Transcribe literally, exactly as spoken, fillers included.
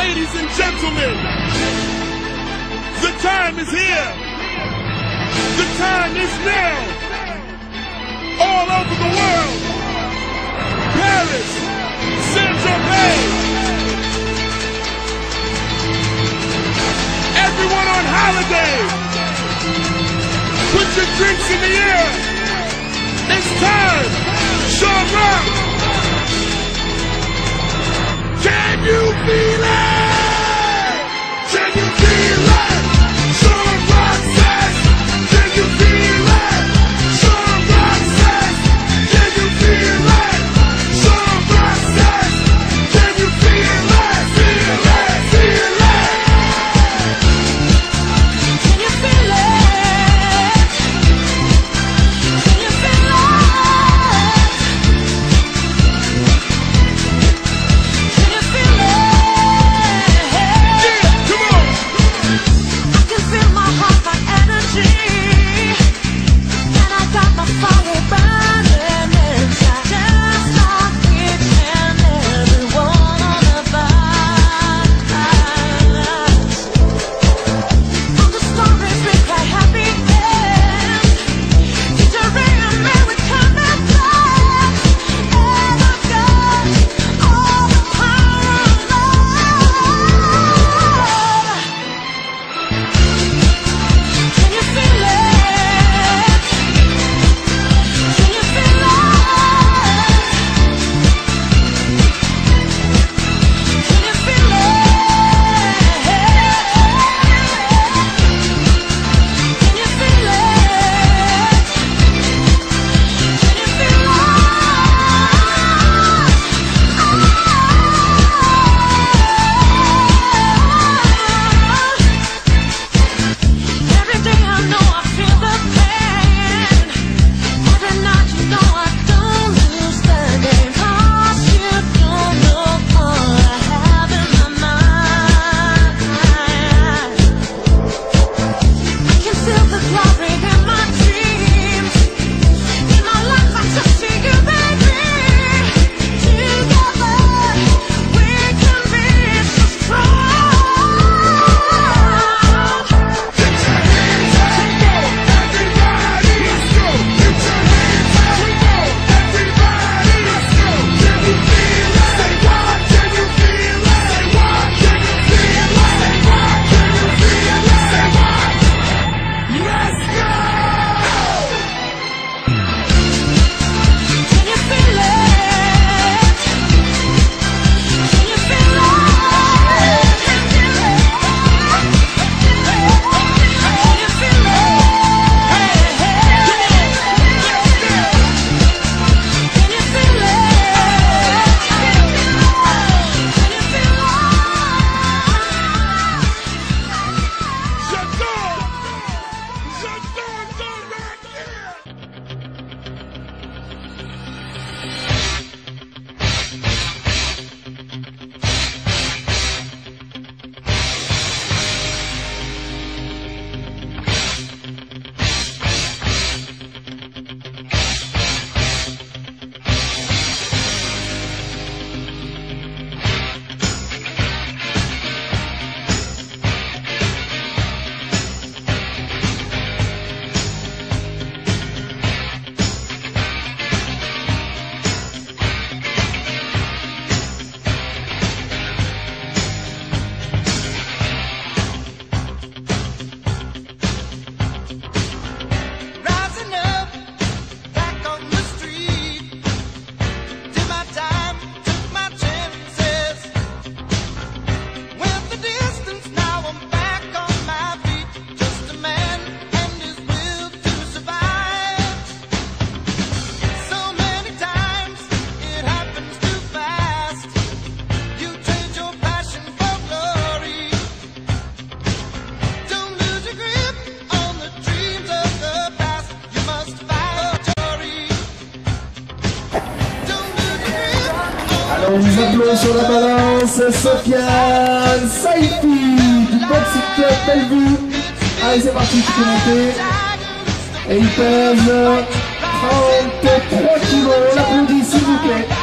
Ladies and gentlemen, the time is here. The time is now. All over the world. Paris, Saint-Tropez. Everyone on holiday. Put your drinks in the air. It's time. Sean Rock. Can you feel it? Can you feel it? Sean Rock says, can you feel it? Sean Rock says, can you feel it? Sean Rock says, can you feel it? Feel it, feel it. Can you feel it? Can you feel it? Can you feel it? Yeah, come on. I can feel my heart, my energy, and I got my fire burning inside, just like each and every one of us. All the stories we cry happy ends, featuring American and black, and I've got all the power of love. Can you feel it? Can you feel it? Can you feel it? Can you feel it? Can you feel it? Every day I know I feel the pain. Every night you know I don't lose the game. 'Cause you don't know all I have in my mind. I can feel the glory in my dreams. In my life I just see you, baby. Together we can be so strong. Get your hands up. Everybody, let's go. Get your hands up. Everybody, let's go. Can you feel it? Say what? Can you feel it? Say what? Can you feel it? Say what? Can you feel it? Say what? Let's go. Can you feel it? Can you feel it? Can you feel it? Can you feel it? Can you feel J'adore. J'adore ton record. Rising up, back on the street. Did my time, took my chances. Went the distance, now I'm back on my feet. Just a man and his will to survive. So many times it happens too fast. You trade your passion for glory. Don't lose your grip on the dreams of the past. You must fight for glory. Don't lose your grip on Alors nous appelons sur la balance Sofiane Saifi du Boxing Club Bellevue. Allez c'est parti, tu peux monter. Et il pèse trente-trois kilos, on l'applaudit s'il vous plaît.